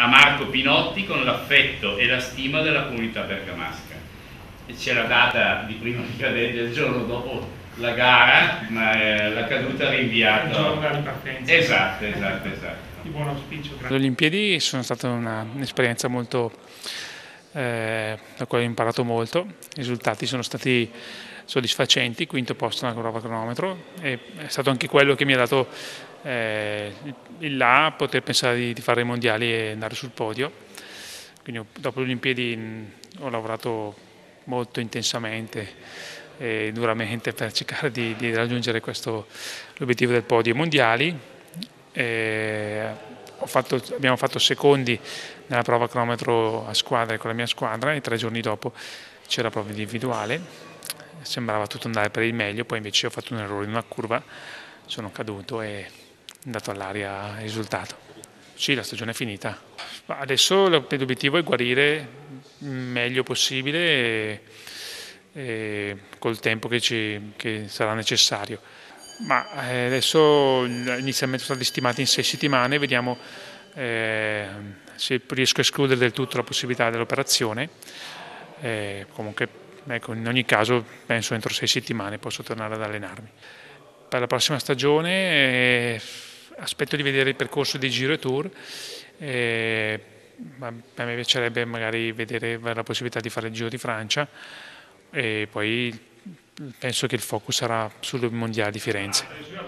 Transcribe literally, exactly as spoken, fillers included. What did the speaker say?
a Marco Pinotti con l'affetto e la stima della comunità bergamasca. E c'era data di prima di cadere il giorno dopo la gara, ma eh, la caduta rinviata. Il giorno della ripartenza. Esatto, esatto, esatto. Di buon auspicio. Le Olimpiadi sono stata un'esperienza molto eh, da quale ho imparato molto. I risultati sono stati soddisfacenti, quinto posto nella prova cronometro, e è stato anche quello che mi ha dato eh, il là a poter pensare di, di fare i mondiali e andare sul podio. Quindi dopo le Olimpiadi mh, ho lavorato molto intensamente e duramente per cercare di, di raggiungere questo l'obiettivo del podio ai mondiali. E ho fatto, abbiamo fatto secondi nella prova cronometro a squadra con la mia squadra, e tre giorni dopo c'era prova individuale, sembrava tutto andare per il meglio, poi invece ho fatto un errore in una curva, sono caduto e è andato all'aria il risultato. Sì, la stagione è finita. Adesso l'obiettivo è guarire il meglio possibile e, e col tempo che, ci, che sarà necessario. Ma adesso inizialmente sono stati stimati in sei settimane, vediamo eh, se riesco a escludere del tutto la possibilità dell'operazione. Eh, comunque, ecco, in ogni caso penso entro sei settimane posso tornare ad allenarmi. Per la prossima stagione eh, aspetto di vedere il percorso di Giro e Tour. Eh, a me piacerebbe magari vedere la possibilità di fare il Giro di Francia, e poi penso che il focus sarà sul Mondiale di Firenze.